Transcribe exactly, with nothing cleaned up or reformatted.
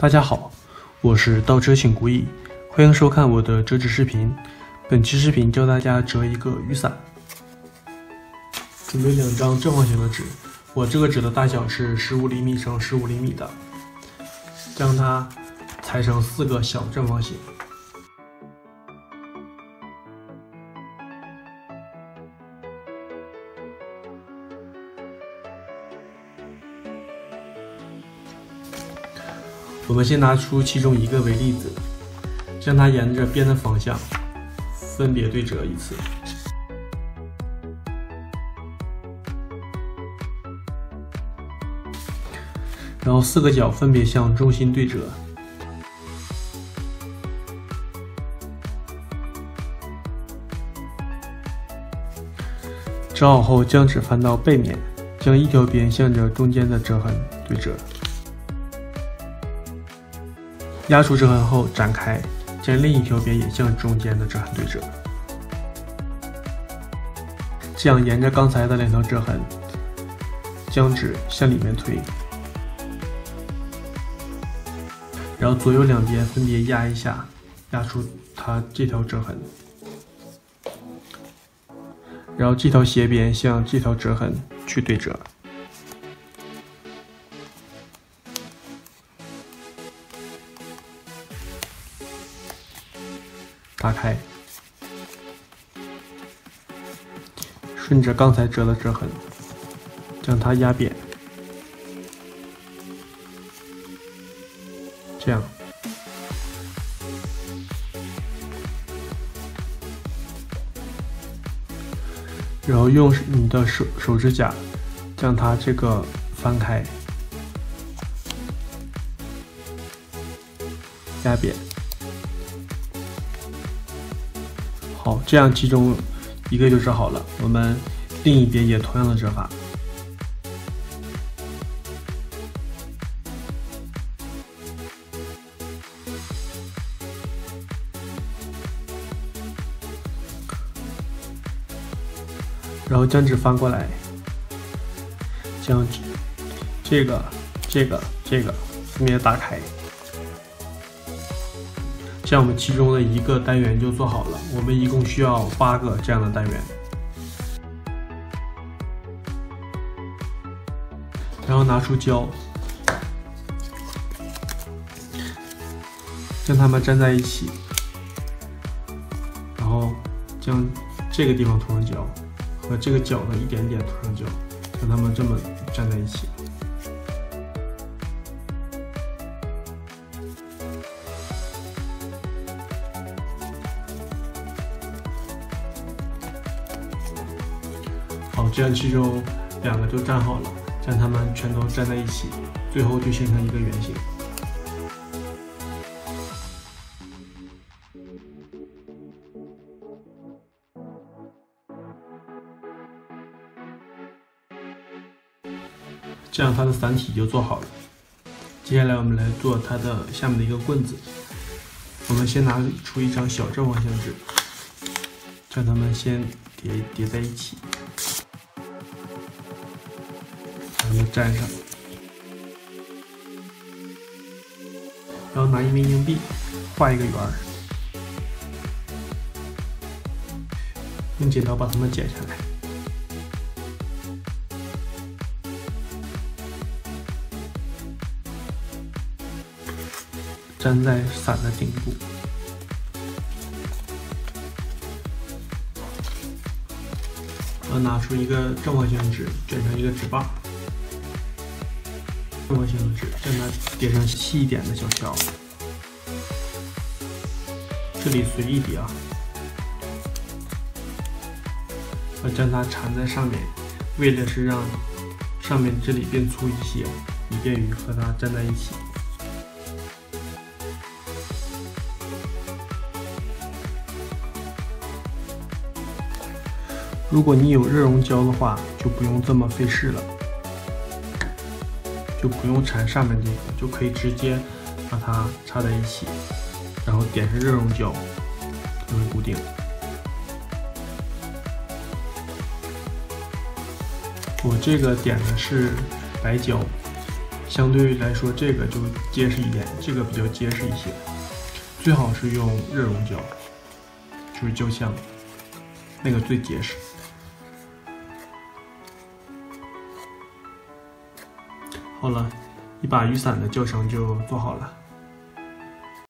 大家好，我是倒车请故意，欢迎收看我的折纸视频。本期视频教大家折一个雨伞。准备两张正方形的纸，我这个纸的大小是十五厘米乘十五厘米的，将它裁成四个小正方形。我们先拿出其中一个为例子，将它沿着边的方向分别对折一次，然后四个角分别向中心对折，折好后将纸翻到背面，将一条边向着中间的折痕对折。压出折痕后展开，将另一条边也向中间的折痕对折，这样沿着刚才的两条折痕，将纸向里面推，然后左右两边分别压一下，压出它这条折痕，然后这条斜边向这条折痕去对折。打开，顺着刚才折的折痕，将它压扁，这样，然后用你的手手指甲将它这个翻开，压扁。好，这样其中一个就折好了，我们另一边也同样的折法。然后将纸翻过来，将这个、这个、这个分别打开。这样我们其中的一个单元就做好了，我们一共需要八个这样的单元。然后拿出胶，将它们粘在一起，然后将这个地方涂上胶，和这个角的一点点涂上胶，将它们这么粘在一起。好，这样其中两个就粘好了，将它们全都粘在一起，最后就形成一个圆形。这样它的伞体就做好了。接下来我们来做它的下面的一个棍子。我们先拿出一张小正方形纸，将它们先叠叠在一起。把它们粘上，然后拿一枚硬币画一个圆儿，用剪刀把它们剪下来，粘在伞的顶部。然后拿出一个正方形纸，卷成一个纸棒。正方形的纸，将它叠上细一点的小条，这里随意叠啊，要将它缠在上面，为的是让上面这里变粗一些，以便于和它粘在一起。如果你有热熔胶的话，就不用这么费事了。就不用缠上面这个，就可以直接把它插在一起，然后点上热熔胶，就会固定。我这个点的是白胶， 相对来说这个就结实一点，这个比较结实一些。最好是用热熔胶，就是胶枪，那个最结实。好了，一把雨伞的教程就做好了。